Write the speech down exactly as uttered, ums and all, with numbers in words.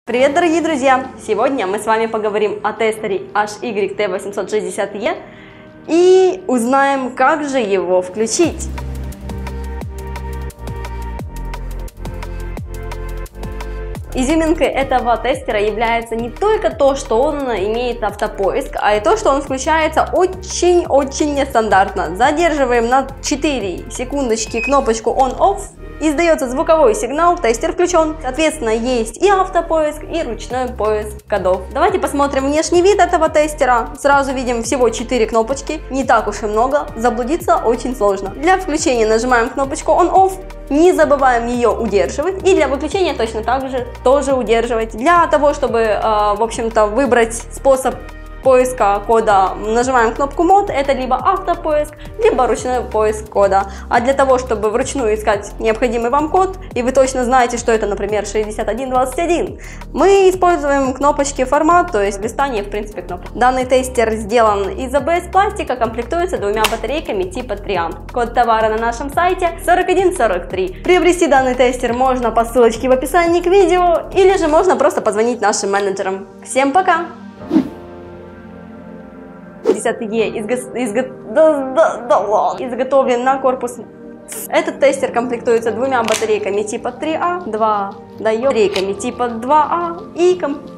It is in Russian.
Привет, дорогие друзья! Сегодня мы с вами поговорим о тестере эйч уай ти восемьсот шестьдесят и и узнаем, как же его включить. Изюминкой этого тестера является не только то, что он имеет автопоиск, а и то, что он включается очень-очень нестандартно. Задерживаем на четыре секундочки кнопочку on-off. Издается звуковой сигнал, тестер включен. Соответственно, есть и автопоиск, и ручной поиск кодов. Давайте посмотрим внешний вид этого тестера. Сразу видим всего четыре кнопочки, не так уж и много, заблудиться очень сложно. Для включения нажимаем кнопочку on-off, не забываем ее удерживать, и для выключения точно так же тоже удерживать. Для того, чтобы, э, в общем-то, выбрать способ поиска кода, нажимаем кнопку мод, это либо автопоиск, либо ручной поиск кода. А для того, чтобы вручную искать необходимый вам код, и вы точно знаете, что это, например, шестьдесят один двадцать один, мы используем кнопочки формат, то есть листание, в принципе, кнопок. Данный тестер сделан из эй би эс пластика, комплектуется двумя батарейками типа три ампера. Код товара на нашем сайте сорок один сорок три. Приобрести данный тестер можно по ссылочке в описании к видео, или же можно просто позвонить нашим менеджерам. Всем пока! шестьдесят и изго... Изго... Да, да, да, ладно. изготовлен на корпус. Этот тестер комплектуется двумя батарейками типа три а, два дает батарейками типа два а и комп...